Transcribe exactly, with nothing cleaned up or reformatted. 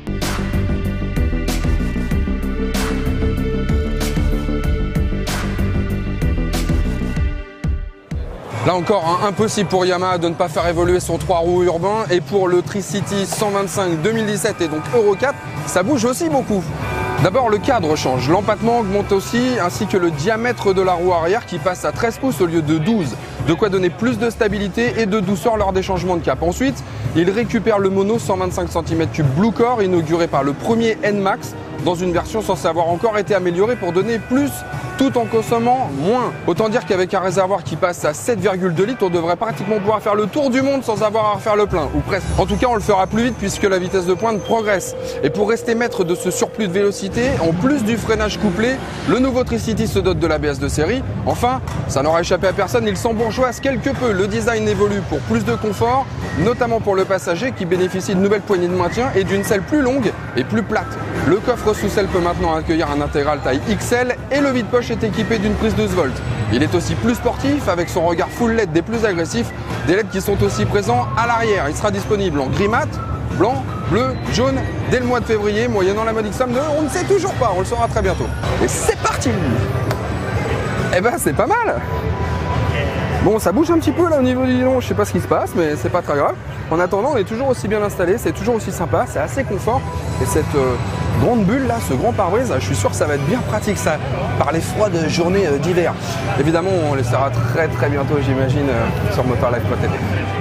Là encore, hein, impossible pour Yamaha de ne pas faire évoluer son trois roues urbain. Et pour le Tricity cent vingt-cinq deux mille dix-sept et donc Euro quatre, ça bouge aussi beaucoup. D'abord, le cadre change, l'empattement augmente aussi, ainsi que le diamètre de la roue arrière qui passe à treize pouces au lieu de douze. De quoi donner plus de stabilité et de douceur lors des changements de cap. Ensuite, il récupère le mono cent vingt-cinq centimètres cubes Blue Core, inauguré par le premier N-Max, dans une version censée avoir encore été améliorée pour donner plus tout en consommant moins. Autant dire qu'avec un réservoir qui passe à sept virgule deux litres, on devrait pratiquement pouvoir faire le tour du monde sans avoir à refaire le plein, ou presque. En tout cas, on le fera plus vite puisque la vitesse de pointe progresse. Et pour rester maître de ce surplus de vélocité, en plus du freinage couplé, le nouveau Tricity se dote de l'A B S de série. Enfin, ça n'aura échappé à personne, il s'embourgeoise quelque peu. Le design évolue pour plus de confort, notamment pour le passager qui bénéficie de nouvelles poignées de maintien et d'une selle plus longue et plus plate. Le coffre sous selle peut maintenant accueillir un intégral taille X L et le vide-poche est équipé d'une prise douze volts. Il est aussi plus sportif avec son regard full L E D des plus agressifs, des L E D qui sont aussi présents à l'arrière. Il sera disponible en gris mat, blanc, bleu, jaune dès le mois de février, moyennant la modique somme de on ne sait toujours pas, on le saura très bientôt. Et c'est parti! Eh ben c'est pas mal! Bon, ça bouge un petit peu là au niveau du guidon, je sais pas ce qui se passe, mais c'est pas très grave. En attendant, on est toujours aussi bien installé, c'est toujours aussi sympa, c'est assez confort. Et cette euh, grande bulle là, ce grand pare-brise, je suis sûr que ça va être bien pratique ça, par les froides journées euh, d'hiver. Évidemment, on le saura très très bientôt, j'imagine, euh, sur Motor Life point T V.